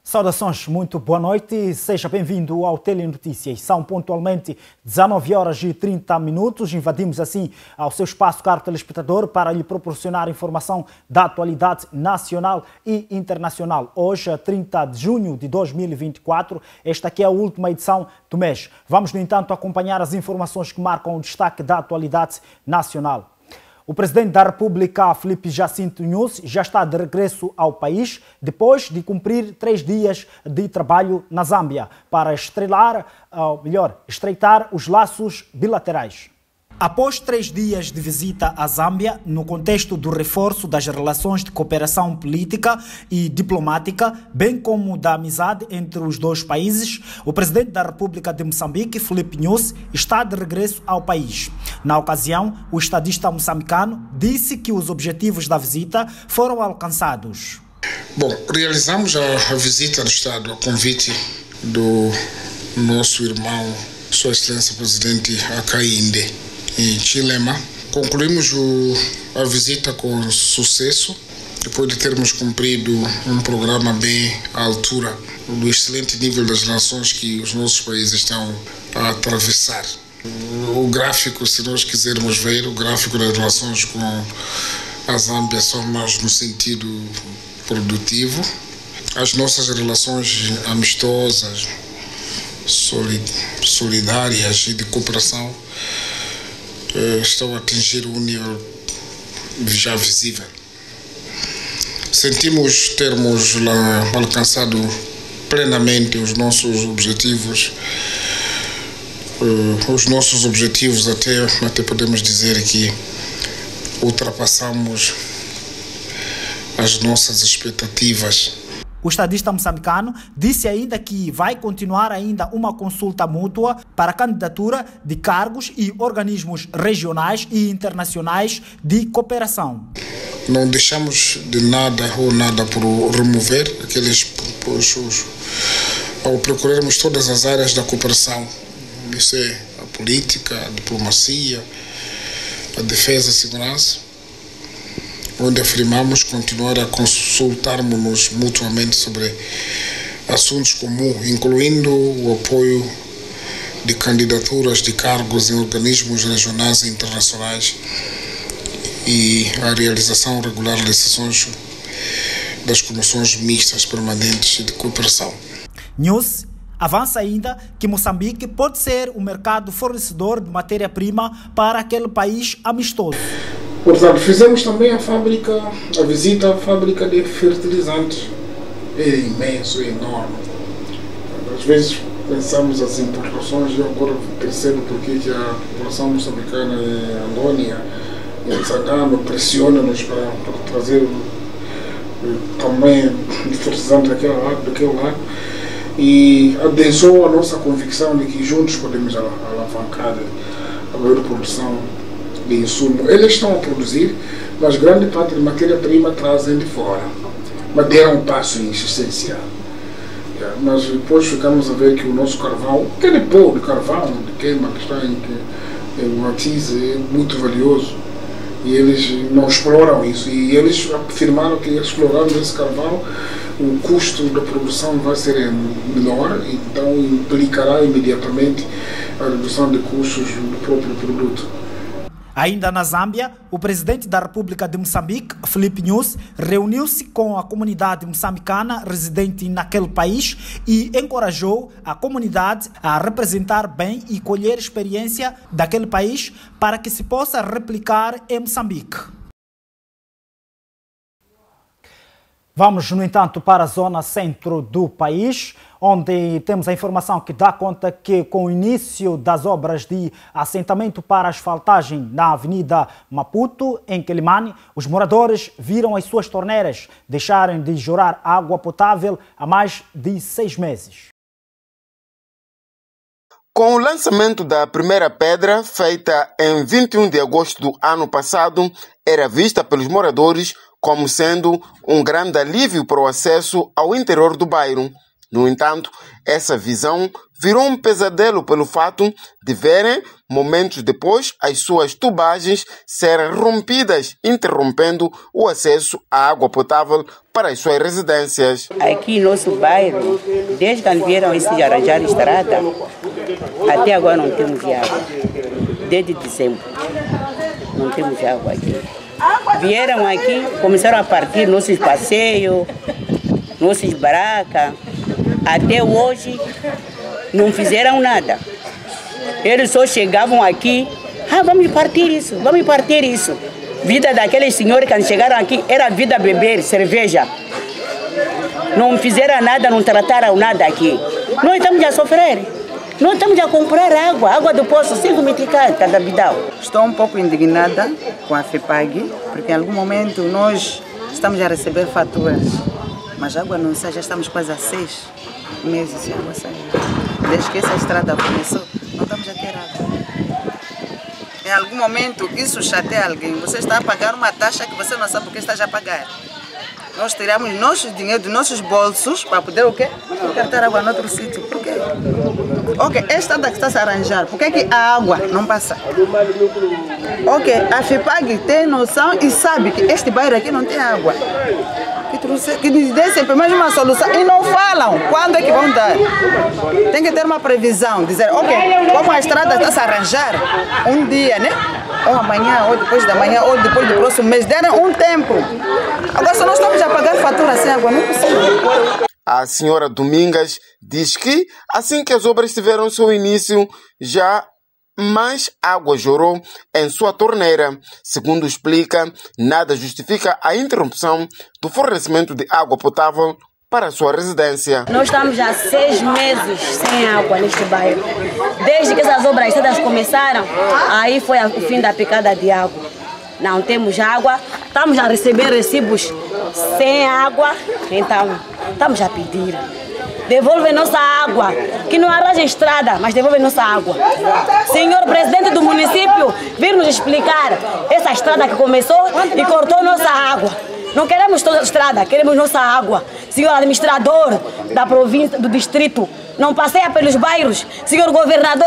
Saudações, muito boa noite e seja bem-vindo ao Telenotícias. São pontualmente 19 horas e 30 minutos. Invadimos assim ao seu espaço, caro telespectador, para lhe proporcionar informação da atualidade nacional e internacional. Hoje, 30 de junho de 2024, esta aqui é a última edição do mês. Vamos, no entanto, acompanhar as informações que marcam o destaque da atualidade nacional. O presidente da República, Filipe Jacinto Nyusi, já está de regresso ao país depois de cumprir 3 dias de trabalho na Zâmbia para estreitar os laços bilaterais. Após 3 dias de visita à Zâmbia, no contexto do reforço das relações de cooperação política e diplomática, bem como da amizade entre os dois países, o presidente da República de Moçambique, Filipe Nyusi, está de regresso ao país. Na ocasião, o estadista moçambicano disse que os objetivos da visita foram alcançados. Bom, realizamos a visita do Estado a convite do nosso irmão, Sua Excelência Presidente Hakainde, em Chilema. Concluímos a visita com sucesso, depois de termos cumprido um programa bem à altura do excelente nível das relações que os nossos países estão a atravessar. O gráfico, se nós quisermos ver, o gráfico das relações com a Zâmbia são mais no sentido produtivo. As nossas relações amistosas, solidárias e de cooperação estão a atingir um nível já visível. Sentimos termos alcançado plenamente os nossos objetivos. Até podemos dizer que ultrapassamos as nossas expectativas. O estadista moçambicano disse ainda que vai continuar ainda uma consulta mútua para a candidatura de cargos e organismos regionais e internacionais de cooperação. Não deixamos de nada por remover ao procurarmos todas as áreas da cooperação. Isso é a política, a diplomacia, a defesa e a segurança, onde afirmamos continuar a consultarmos-nos mutuamente sobre assuntos comuns, incluindo o apoio de candidaturas de cargos em organismos regionais e internacionais e a realização regular de sessões das comissões mistas permanentes de cooperação. Nyusi avança ainda que Moçambique pode ser um mercado fornecedor de matéria-prima para aquele país amistoso. Portanto, fizemos também a visita à fábrica de fertilizantes. É imenso, é enorme. Às vezes pensamos as importações e agora percebo porque que a população moçambicana em Andônia e em Zangano pressiona-nos para trazer também fertilizante daquele lado e adensou a nossa convicção de que juntos podemos alavancar a maior produção de insumo. Eles estão a produzir, mas grande parte de matéria-prima trazem de fora. Mas deram um passo essencial. Mas depois ficamos a ver que o nosso carvão, aquele pó de carvão, de queima que está em Matiz, é muito valioso. E eles não exploram isso. E eles afirmaram que explorando esse carvão, o custo da produção vai ser menor, então implicará imediatamente a redução de custos do próprio produto. Ainda na Zâmbia, o presidente da República de Moçambique, Filipe Nyusi, reuniu-se com a comunidade moçambicana residente naquele país e encorajou a comunidade a representar bem e colher experiência daquele país para que se possa replicar em Moçambique. Vamos, no entanto, para a zona centro do país, onde temos a informação que dá conta que, com o início das obras de assentamento para asfaltagem na Avenida Maputo, em Quelimane, os moradores viram as suas torneiras deixarem de jorrar água potável há mais de 6 meses. Com o lançamento da primeira pedra, feita em 21 de agosto do ano passado, era vista pelos moradores como sendo um grande alívio para o acesso ao interior do bairro. No entanto, essa visão virou um pesadelo pelo fato de verem, momentos depois, as suas tubagens serem rompidas, interrompendo o acesso à água potável para as suas residências. Aqui no nosso bairro, desde quando vieram esse arranjar estrada, até agora não temos água. Desde dezembro, não temos água aqui. Vieram aqui, começaram a partir nossos passeios, nossas barracas. Até hoje não fizeram nada. Eles só chegavam aqui, vamos partir isso, vamos partir isso. Vida daqueles senhores que chegaram aqui era vida beber cerveja. Não fizeram nada, não trataram nada aqui. Nós estamos a sofrer. Nós estamos a comprar água do poço, 5 meticais cada bidão. Estou um pouco indignada com a FEPAG, porque em algum momento nós estamos a receber faturas, mas a água não sai, já estamos quase há 6 meses sem água sair. Desde que essa estrada começou, não estamos a ter água. Em algum momento isso chateia alguém, você está a pagar uma taxa que você não sabe o que está a pagar. Nós tiramos nosso dinheiro dos nossos bolsos para poder o quê? Cartar água em outro sítio. Por quê? Ok, esta estrada que está a se arranjar, por que a água não passa? Ok, a FEPAG tem noção e sabe que este bairro aqui não tem água. Que nos dê sempre mais uma solução e não falam quando é que vão dar. Tem que ter uma previsão, dizer, ok, como a estrada está a se arranjar, um dia, né? Ou amanhã, ou depois da manhã, ou depois do próximo mês, deram um tempo. Agora só nós estamos a pagar fatura sem água, não é possível. A senhora Domingas diz que, assim que as obras tiveram seu início, já mais água jorou em sua torneira. Segundo explica, nada justifica a interrupção do fornecimento de água potável para a sua residência. Nós estamos há 6 meses sem água neste bairro. Desde que essas obras todas começaram, aí foi o fim da picada de água. Não temos água, estamos a receber recibos sem água, então estamos a pedir. Devolve nossa água, que não arranja estrada, mas devolve nossa água. Senhor presidente do município, vir nos explicar essa estrada que começou e cortou nossa água. Não queremos toda a estrada, queremos nossa água. Senhor administrador da província, do distrito, não passeia pelos bairros. Senhor governador,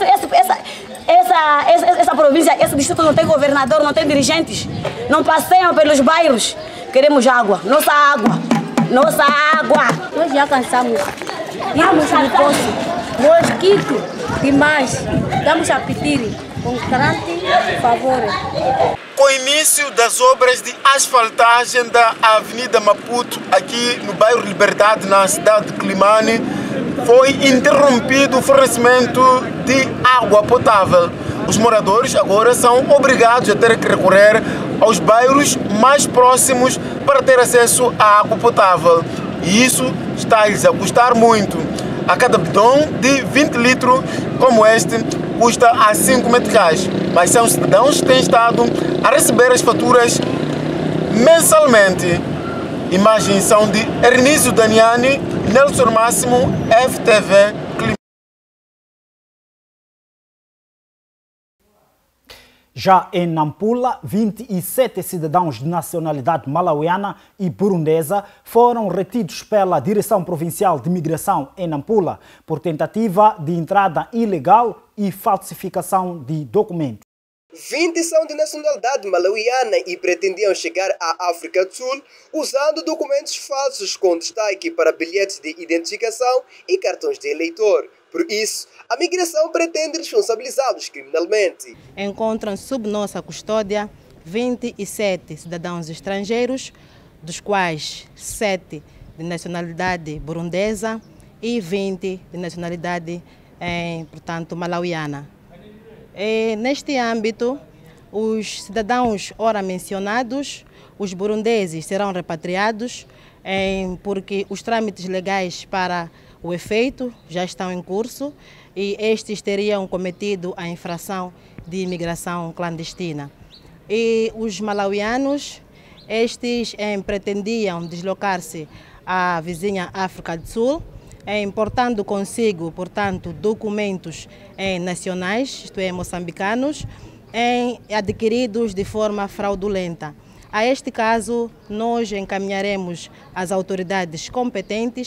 essa província, esse distrito não tem governador, não tem dirigentes. Não passeiam pelos bairros. Queremos água, nossa água. Nossa água! Nós já cansamos. Vamos no poço. Mosquito demais. Estamos a pedir com grande favor. Com o início das obras de asfaltagem da Avenida Maputo, aqui no bairro Liberdade, na cidade de Climane, foi interrompido o fornecimento de água potável. Os moradores agora são obrigados a ter que recorrer aos bairros mais próximos para ter acesso à água potável. E isso está-lhes a custar muito. A cada bidão de 20 litros como este custa a 5 meticais. Mas são cidadãos que têm estado a receber as faturas mensalmente. Imagens são de Ernísio Daniani, Nelson Máximo, FTV. Já em Nampula, 27 cidadãos de nacionalidade malauiana e burundesa foram retidos pela Direção Provincial de Imigração em Nampula por tentativa de entrada ilegal e falsificação de documentos. 20 são de nacionalidade malauiana e pretendiam chegar à África do Sul usando documentos falsos com destaque para bilhetes de identificação e cartões de eleitor. Por isso, a migração pretende responsabilizá-los criminalmente. Encontram sob nossa custódia 27 cidadãos estrangeiros, dos quais 7 de nacionalidade burundesa e 20 de nacionalidade, portanto, malauiana. Neste âmbito, os cidadãos ora mencionados, os burundeses serão repatriados, porque os trâmites legais para o efeito já estão em curso e estes teriam cometido a infração de imigração clandestina. E os malauianos, estes pretendiam deslocar-se à vizinha África do Sul, importando consigo, portanto, documentos nacionais, isto é, moçambicanos, adquiridos de forma fraudulenta. A este caso, nós encaminharemos às autoridades competentes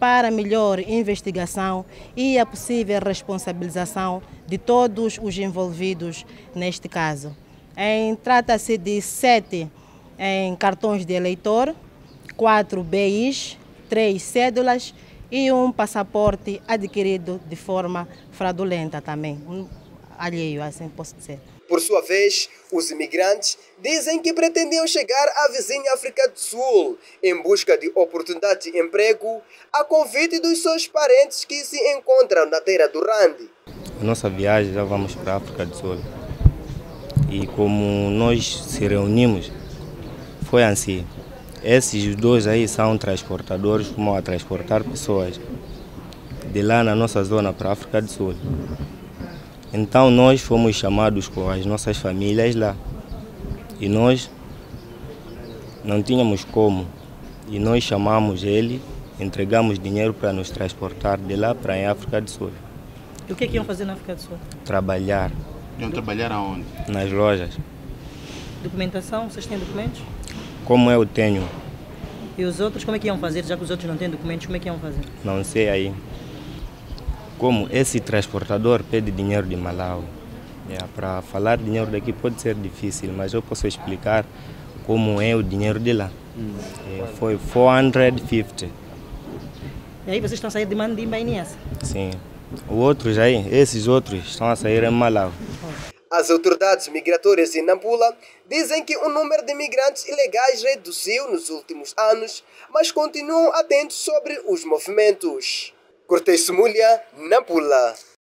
para melhor investigação e a possível responsabilização de todos os envolvidos neste caso. Trata-se de 7 cartões de eleitor, 4 BIs, 3 cédulas e um passaporte adquirido de forma fraudulenta também, alheio, assim posso dizer. Por sua vez, os imigrantes dizem que pretendiam chegar à vizinha África do Sul em busca de oportunidade de emprego, a convite dos seus parentes que se encontram na terra do Randi. A nossa viagem já vamos para a África do Sul. E como nós se reunimos, foi assim. Esses dois aí são transportadores, vão a transportar pessoas de lá na nossa zona para a África do Sul. Então nós fomos chamados com as nossas famílias lá. E nós não tínhamos como. E nós chamamos ele, entregamos dinheiro para nos transportar de lá para a África do Sul. E o que iam fazer na África do Sul? Trabalhar. Iam trabalhar aonde? Nas lojas. Documentação? Vocês têm documentos? Como eu tenho. E os outros, como é que iam fazer? Já que os outros não têm documentos, como é que iam fazer? Não sei aí. Como esse transportador pede dinheiro de Malawi. Para falar dinheiro daqui pode ser difícil, mas eu posso explicar como é o dinheiro de lá. Foi 450. E aí vocês estão saindo de Mandimba e Niassa? Sim. Esses outros estão a sair em Malawi. As autoridades migratórias em Nampula dizem que o número de imigrantes ilegais reduziu nos últimos anos, mas continuam atentos sobre os movimentos. Cortez Mulher, Nampula.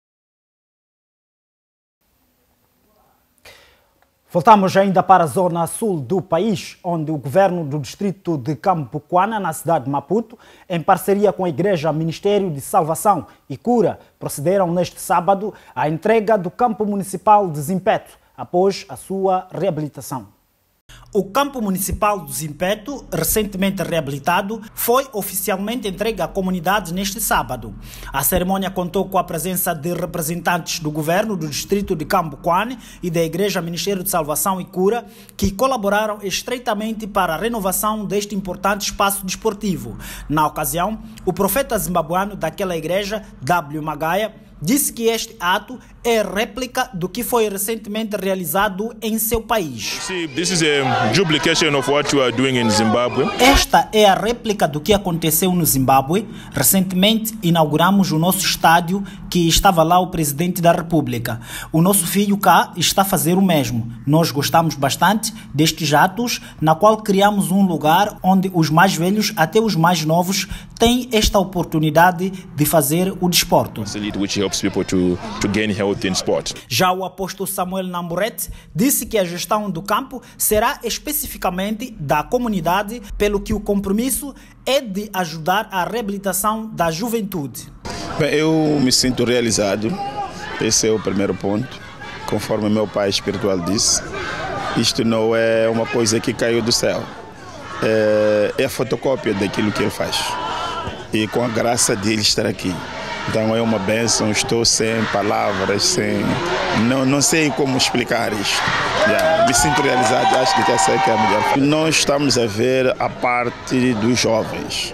Voltamos ainda para a zona sul do país, onde o governo do distrito de Cambuquana, na cidade de Maputo, em parceria com a Igreja Ministério de Salvação e Cura, procederam neste sábado à entrega do campo municipal de Zimpeto, após a sua reabilitação. O campo municipal do Zimpeto, recentemente reabilitado, foi oficialmente entregue à comunidade neste sábado. A cerimônia contou com a presença de representantes do governo do distrito de Cambuquane e da Igreja Ministério de Salvação e Cura, que colaboraram estreitamente para a renovação deste importante espaço desportivo. Na ocasião, o profeta zimbabuano daquela igreja, W. Magaia, disse que este ato é réplica do que foi recentemente realizado em seu país. This is a duplication of what you are doing in Zimbabwe. Esta é a réplica do que aconteceu no Zimbábue. Recentemente inauguramos o nosso estádio, que estava lá o presidente da República. O nosso filho cá está a fazer o mesmo. Nós gostamos bastante destes atos, na qual criamos um lugar onde os mais velhos, até os mais novos, têm esta oportunidade de fazer o desporto. Which helps people to gain health in sport. Já o apóstolo Samuel Namburete disse que a gestão do campo será especificamente da comunidade, pelo que o compromisso é de ajudar a reabilitação da juventude. Bem, eu me sinto realizado, esse é o primeiro ponto. Conforme meu pai espiritual disse, isto não é uma coisa que caiu do céu, é a fotocópia daquilo que ele faz. E com a graça dele estar aqui. Então é uma bênção, estou sem palavras, não sei como explicar isto. Me sinto realizado, acho que essa é a melhor. Nós estamos a ver a parte dos jovens.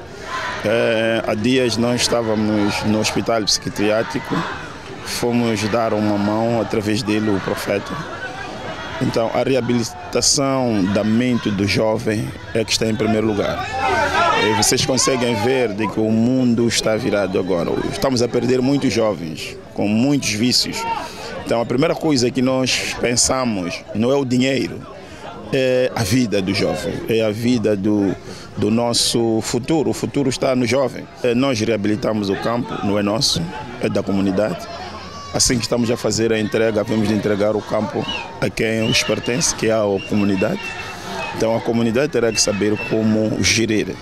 Há dias nós estávamos no hospital psiquiátrico, fomos dar uma mão através dele, o profeta. Então a reabilitação da mente do jovem é que está em primeiro lugar. E vocês conseguem ver de que o mundo está virado agora. Estamos a perder muitos jovens com muitos vícios. Então a primeira coisa que nós pensamos não é o dinheiro, é a vida do jovem, é a vida do nosso futuro. O futuro está no jovem. Nós reabilitamos o campo, não é nosso, é da comunidade. Assim que estamos a fazer a entrega, vamos de entregar o campo a quem os pertence, que é a comunidade. Então a comunidade terá que saber como gerir.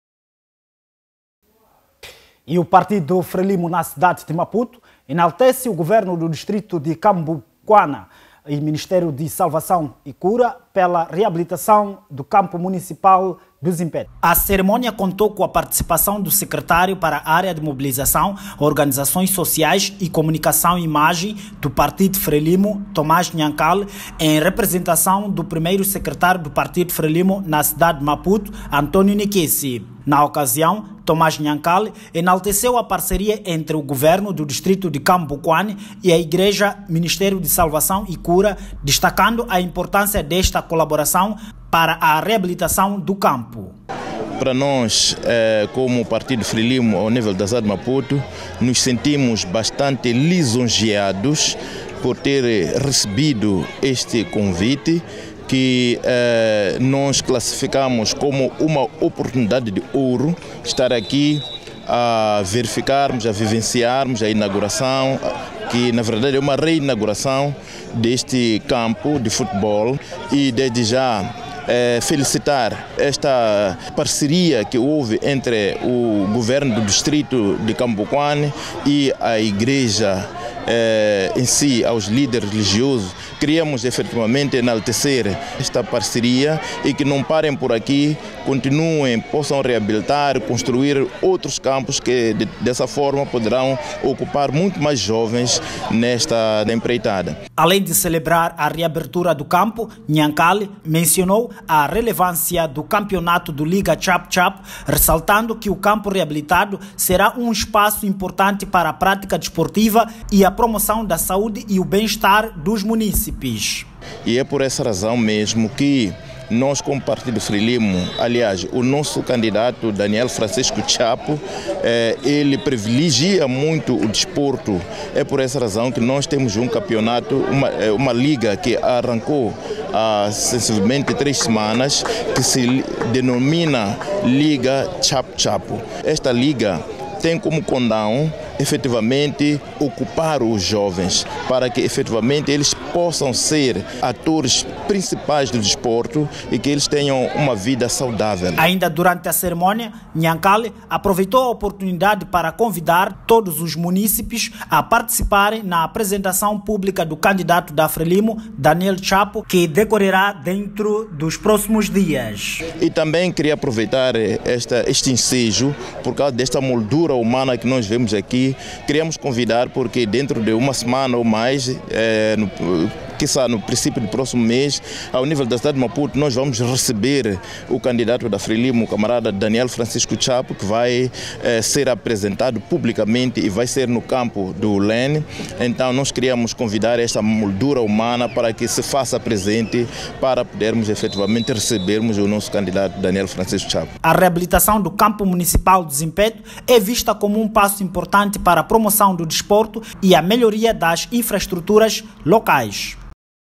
E o partido Frelimo na cidade de Maputo enaltece o governo do distrito de Cambuquana e Ministério de Salvação e Cura pela reabilitação do campo municipal do Zimpeto. A cerimônia contou com a participação do secretário para a área de mobilização, organizações sociais e comunicação e imagem do Partido Frelimo, Tomás Nhankal, em representação do primeiro secretário do Partido Frelimo na cidade de Maputo, Antônio Nikesi. Na ocasião, Tomás Nhankal enalteceu a parceria entre o governo do distrito de Cambuquane e a Igreja Ministério de Salvação e Cura, destacando a importância desta colaboração para a reabilitação do campo. Para nós, como Partido Frelimo, ao nível da cidade de Maputo, nos sentimos bastante lisonjeados por ter recebido este convite, que nós classificamos como uma oportunidade de ouro estar aqui a verificarmos, a vivenciarmos a inauguração, que na verdade é uma reinauguração deste campo de futebol, e desde já felicitar esta parceria que houve entre o governo do distrito de Cambuquane e a igreja em si, aos líderes religiosos. Queríamos efetivamente enaltecer esta parceria e que não parem por aqui, continuem, possam reabilitar, construir outros campos que dessa forma poderão ocupar muito mais jovens nesta empreitada. Além de celebrar a reabertura do campo, Nhankal mencionou a relevância do campeonato do Liga Chap Chap, ressaltando que o campo reabilitado será um espaço importante para a prática desportiva e a promoção da saúde e o bem-estar dos munícipes. E é por essa razão mesmo que nós, como Partido Frelimo, aliás, o nosso candidato Daniel Francisco Chapo, ele privilegia muito o desporto. É por essa razão que nós temos um campeonato, uma liga que arrancou há sensivelmente 3 semanas, que se denomina Liga Chap Chapo. Esta liga tem como condão efetivamente ocupar os jovens para que efetivamente eles possam ser atores principais do desporto e que eles tenham uma vida saudável. Ainda durante a cerimônia, Nhankal aproveitou a oportunidade para convidar todos os munícipes a participarem na apresentação pública do candidato da Frelimo, Daniel Chapo, que decorrerá dentro dos próximos dias. E também queria aproveitar este ensejo, por causa desta moldura humana que nós vemos aqui. Queríamos convidar, porque dentro de uma semana ou mais, quizá no princípio do próximo mês, ao nível da cidade de Maputo, nós vamos receber o candidato da Frelimo, o camarada Daniel Francisco Chapo, que vai ser apresentado publicamente e vai ser no campo do LEN. Então nós queríamos convidar esta moldura humana para que se faça presente, para podermos efetivamente recebermos o nosso candidato Daniel Francisco Chapo. A reabilitação do campo municipal do Zimpeto é vista como um passo importante para a promoção do desporto e a melhoria das infraestruturas locais.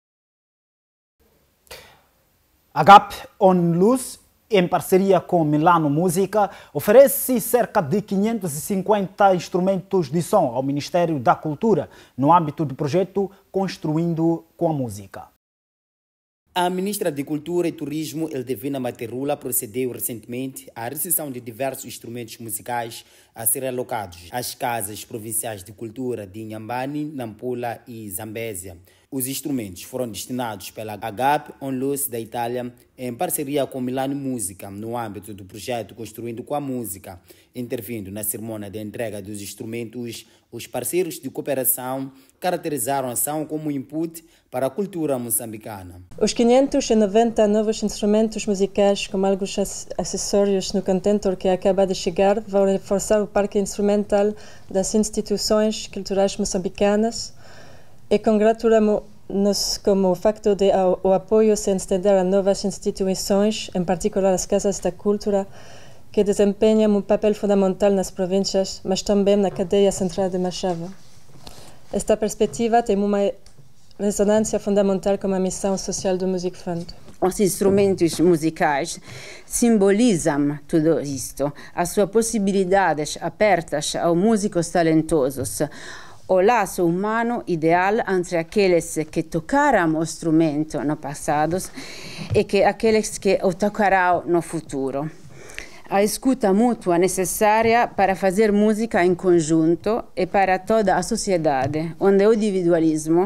A GAP ONLUS, em parceria com Milano Música, oferece cerca de 550 instrumentos de som ao Ministério da Cultura, no âmbito do projeto Construindo com a Música. A ministra de Cultura e Turismo, Eldevina Materula, procedeu recentemente à recepção de diversos instrumentos musicais a serem alocados às casas provinciais de cultura de Inhambane, Nampula e Zambésia. Os instrumentos foram destinados pela GAP ONLUS da Itália em parceria com Milano Música, no âmbito do projeto Construindo com a Música. Intervindo na cerimônia de entrega dos instrumentos, os parceiros de cooperação caracterizaram a ação como input para a cultura moçambicana. Os 590 novos instrumentos musicais, com alguns acessórios no contentor que acaba de chegar, vão reforçar o parque instrumental das instituições culturais moçambicanas e congratulamos-nos como o facto de o apoio se estender a novas instituições, em particular as casas da cultura, que desempenham um papel fundamental nas províncias, mas também na cadeia central de Machava. Esta perspectiva tem uma ressonância fundamental com a missão social do Music Fund. Os instrumentos musicais simbolizam tudo isto, as suas possibilidades abertas aos músicos talentosos, o laço humano ideal entre aqueles que tocaram o instrumento no passado e aqueles que o tocarão no futuro. A escuta mútua necessária para fazer música em conjunto e para toda a sociedade, onde o individualismo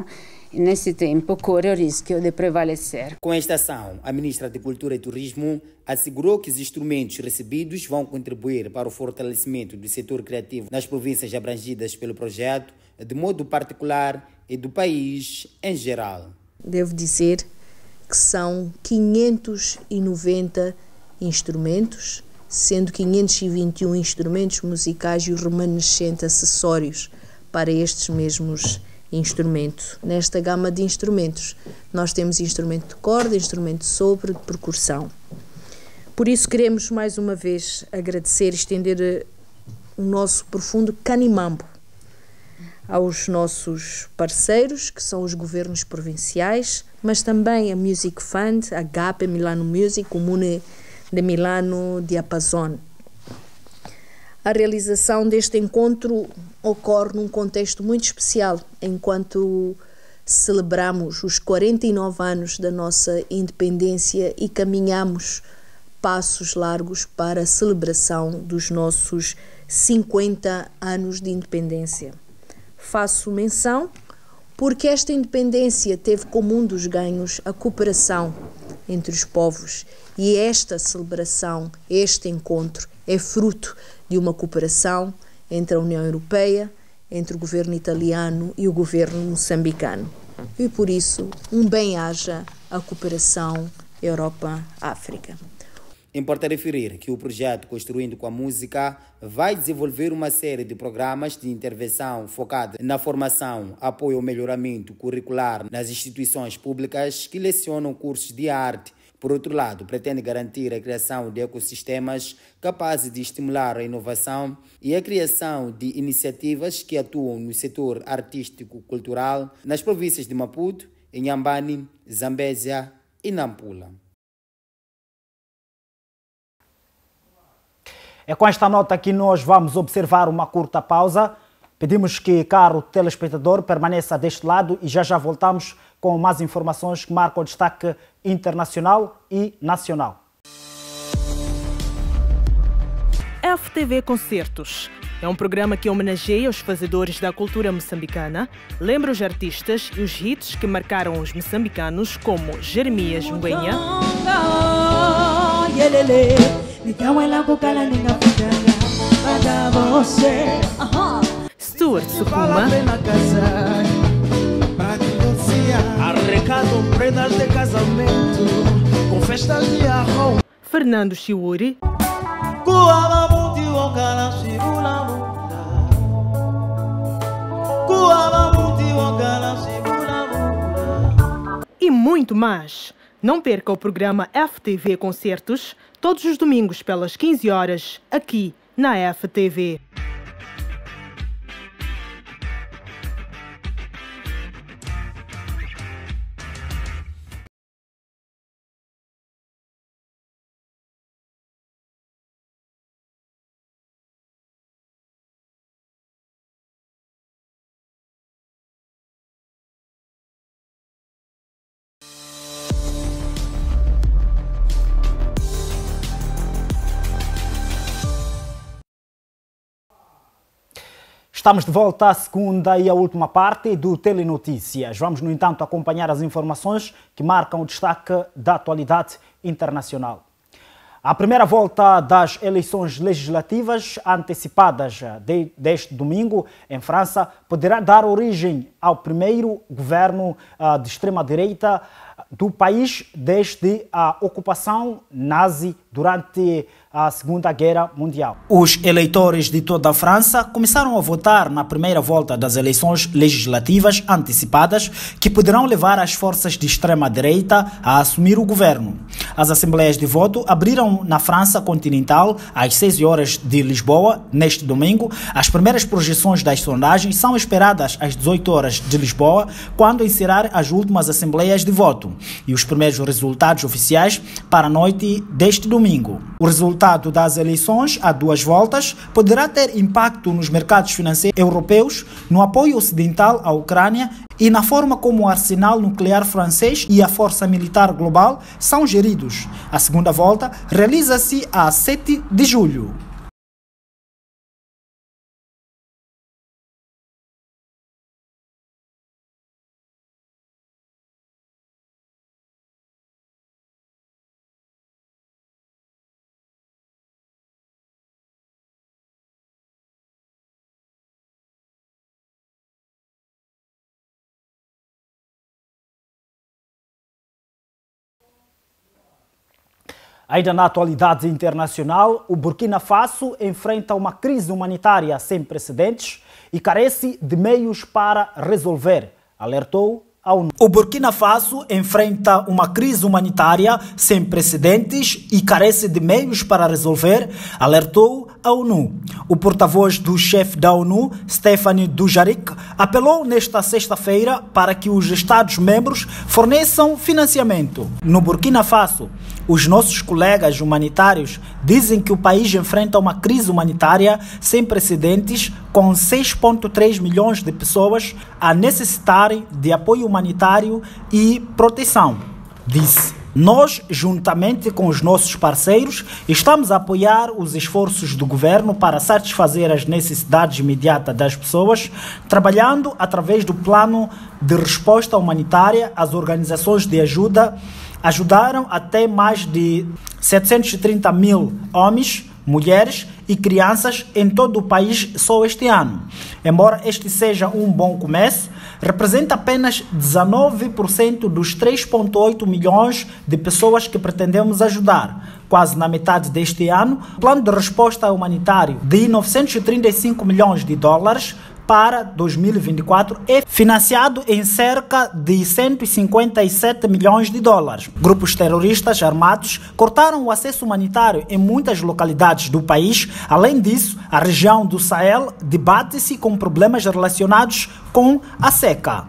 nesse tempo corre o risco de prevalecer. Com esta ação, a ministra de Cultura e Turismo assegurou que os instrumentos recebidos vão contribuir para o fortalecimento do setor criativo nas províncias abrangidas pelo projeto, de modo particular e do país em geral. Devo dizer que são 590 instrumentos, sendo 521 instrumentos musicais e os remanescentes acessórios para estes mesmos instrumentos. Nesta gama de instrumentos, nós temos instrumento de corda, instrumento de sopro, de percussão. Por isso queremos mais uma vez agradecer e estender o nosso profundo canimambo aos nossos parceiros, que são os governos provinciais, mas também a Music Fund, a GAP, Milano Music, Comune de Milano Diapason. A realização deste encontro ocorre num contexto muito especial, enquanto celebramos os 49 anos da nossa independência e caminhamos passos largos para a celebração dos nossos 50 anos de independência. Faço menção porque esta independência teve como um dos ganhos a cooperação entre os povos e esta celebração, este encontro, é fruto de uma cooperação entre a União Europeia, entre o governo italiano e o governo moçambicano. E por isso, bem-aja a cooperação Europa-África. Importa referir que o projeto Construindo com a Música vai desenvolver uma série de programas de intervenção focada na formação, apoio ao melhoramento curricular nas instituições públicas que lecionam cursos de arte. Por outro lado, pretende garantir a criação de ecossistemas capazes de estimular a inovação e a criação de iniciativas que atuam no setor artístico-cultural nas províncias de Maputo, Inhambane, Zambésia e Nampula. É com esta nota que nós vamos observar uma curta pausa. Pedimos que, caro telespectador, permaneça deste lado e já voltamos com mais informações que marcam o destaque internacional e nacional. FTV Concertos é um programa que homenageia os fazedores da cultura moçambicana, lembra os artistas e os hits que marcaram os moçambicanos, como Jeremias Ngwenha, Stuart Sukuma, arrecado prendas de casamento com festas de arrom, Fernando Chiuri, e muito mais. Não perca o programa FTV Concertos todos os domingos pelas 15 horas aqui na FTV. Estamos de volta à segunda e à última parte do Telenotícias. Vamos, no entanto, acompanhar as informações que marcam o destaque da atualidade internacional. A primeira volta das eleições legislativas antecipadas deste domingo em França poderá dar origem ao primeiro governo de extrema-direita do país desde a ocupação nazi durante a Segunda Guerra Mundial. Os eleitores de toda a França começaram a votar na primeira volta das eleições legislativas antecipadas que poderão levar as forças de extrema-direita a assumir o governo. As assembleias de voto abriram na França continental às 6 horas de Lisboa, neste domingo. As primeiras projeções das sondagens são esperadas às 18 horas de Lisboa, quando encerrar as últimas assembleias de voto, e os primeiros resultados oficiais para a noite deste domingo. O resultado das eleições a duas voltas poderá ter impacto nos mercados financeiros europeus, no apoio ocidental à Ucrânia e na forma como o arsenal nuclear francês e a força militar global são geridos. A segunda volta realiza-se a 7 de julho. Ainda na atualidade internacional, o Burkina Faso enfrenta uma crise humanitária sem precedentes e carece de meios para resolver, alertou a ONU. O Burkina Faso enfrenta uma crise humanitária sem precedentes e carece de meios para resolver, alertou a ONU. O porta-voz do chefe da ONU, Stéphane Dujarric, apelou nesta sexta-feira para que os Estados-membros forneçam financiamento. No Burkina Faso, os nossos colegas humanitários dizem que o país enfrenta uma crise humanitária sem precedentes, com 6,3 milhões de pessoas a necessitarem de apoio humanitário e proteção, disse. Nós, juntamente com os nossos parceiros, estamos a apoiar os esforços do governo para satisfazer as necessidades imediatas das pessoas, trabalhando através do plano de resposta humanitária. As organizações de ajuda ajudaram até mais de 730 mil homens, mulheres e crianças em todo o país só este ano. Embora este seja um bom começo, representa apenas 19% dos 3,8 milhões de pessoas que pretendemos ajudar. Quase na metade deste ano, o plano de resposta humanitário de 935 milhões de dólares para 2024 é financiado em cerca de 157 milhões de dólares. Grupos terroristas armados cortaram o acesso humanitário em muitas localidades do país. Além disso, a região do Sahel debate-se com problemas relacionados com a seca.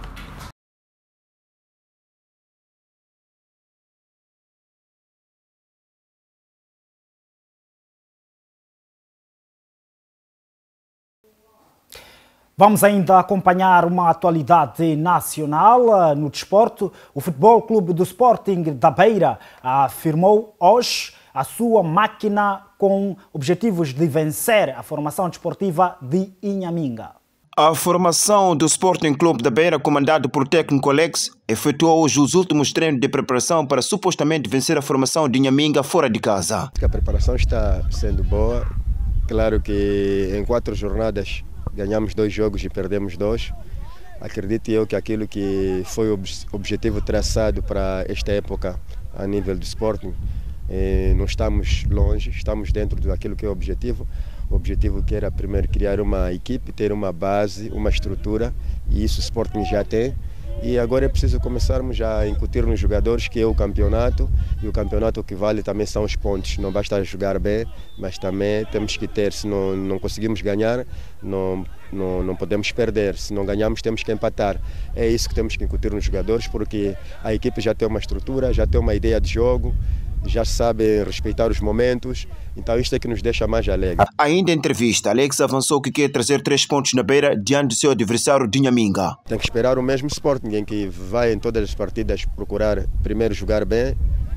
Vamos ainda acompanhar uma atualidade nacional no desporto. O Futebol Clube do Sporting da Beira afirmou hoje a sua máquina com objetivos de vencer a formação desportiva de Inhaminga. A formação do Sporting Clube da Beira, comandado por técnico Alex, efetuou hoje os últimos treinos de preparação para supostamente vencer a formação de Inhaminga fora de casa. A preparação está sendo boa. Claro que em 4 jornadas ganhamos 2 jogos e perdemos 2. Acredito eu que aquilo que foi o objetivo traçado para esta época a nível do Sporting, não estamos longe, estamos dentro daquilo que é o objetivo. O objetivo que era primeiro criar uma equipe, ter uma base, uma estrutura, e isso o Sporting já tem. E agora é preciso começarmos a incutir nos jogadores que é o campeonato, e o campeonato que vale também são os pontos. Não basta jogar bem, mas também temos que ter, se não conseguimos ganhar, não podemos perder. Se não ganhamos, temos que empatar. É isso que temos que incutir nos jogadores, porque a equipe já tem uma estrutura, já tem uma ideia de jogo, já sabe respeitar os momentos, então isto é que nos deixa mais alegre. Ainda em entrevista, Alex avançou que quer trazer 3 pontos na Beira diante do seu adversário de Inhaminga. Tem que esperar o mesmo Sporting, em que vai em todas as partidas procurar primeiro jogar bem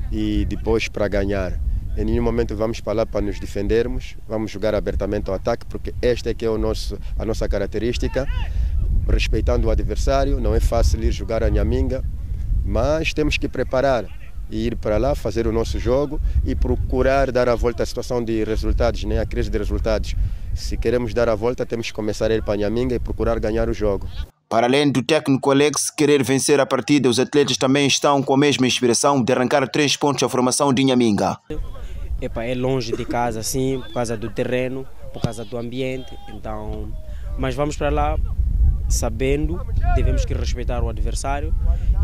e depois para ganhar. Em nenhum momento vamos para lá para nos defendermos, vamos jogar abertamente ao ataque, porque esta é que é a nossa característica, respeitando o adversário. Não é fácil ir jogar a Inhaminga, mas temos que preparar e ir para lá, fazer o nosso jogo e procurar dar a volta à situação de resultados, né? A crise de resultados. Se queremos dar a volta, temos que começar a ir para a Inhaminga e procurar ganhar o jogo. Para além do técnico Alex querer vencer a partida, os atletas também estão com a mesma inspiração de arrancar 3 pontos à formação de Inhaminga. É longe de casa, assim, por causa do terreno, por causa do ambiente, então, mas vamos para lá sabendo, devemos que respeitar o adversário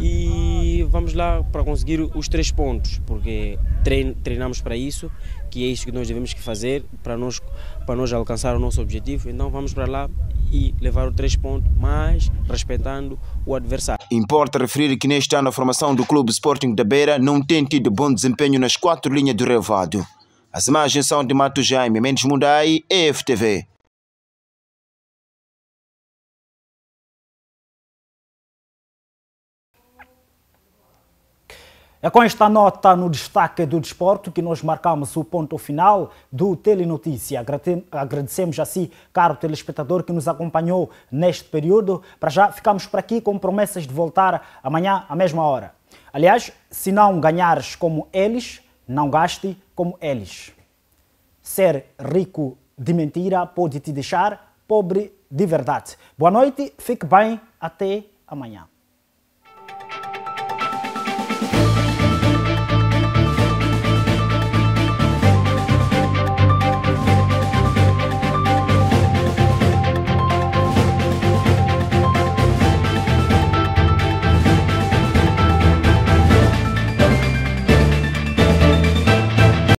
e vamos lá para conseguir os 3 pontos, porque treinamos para isso, que é isso que nós devemos que fazer para nós alcançar o nosso objetivo. Então vamos para lá e levar os 3 pontos, mas respeitando o adversário. Importa referir que neste ano a formação do Clube Sporting da Beira não tem tido bom desempenho nas 4 linhas do relevado. As imagens são de Mato Jaime Mendes Mundai, EFTV. É com esta nota no destaque do desporto que nós marcamos o ponto final do Telenotícia. Agradecemos a si, caro telespectador, que nos acompanhou neste período. Para já, ficamos por aqui com promessas de voltar amanhã à mesma hora. Aliás, se não ganhares como eles, não gaste como eles. Ser rico de mentira pode te deixar pobre de verdade. Boa noite, fique bem, até amanhã.